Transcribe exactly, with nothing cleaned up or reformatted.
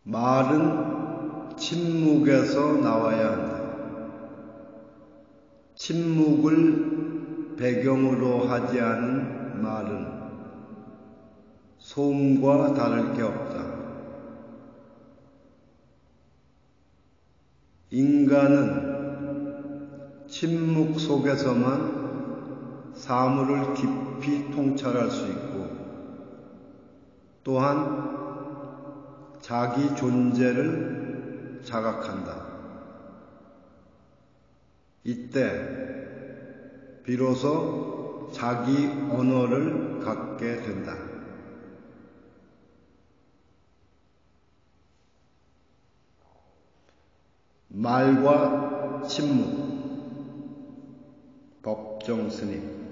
말은 침묵에서 나와야 한다. 침묵을 배경으로 하지 않은 말은 소음과 다를 게 없다. 인간은 침묵 속에서만 사물을 깊이 통찰할 수 있고 또한 자기 존재를 자각한다. 이때 비로소 자기 언어를 갖게 된다. 말과 침묵. 법정 스님.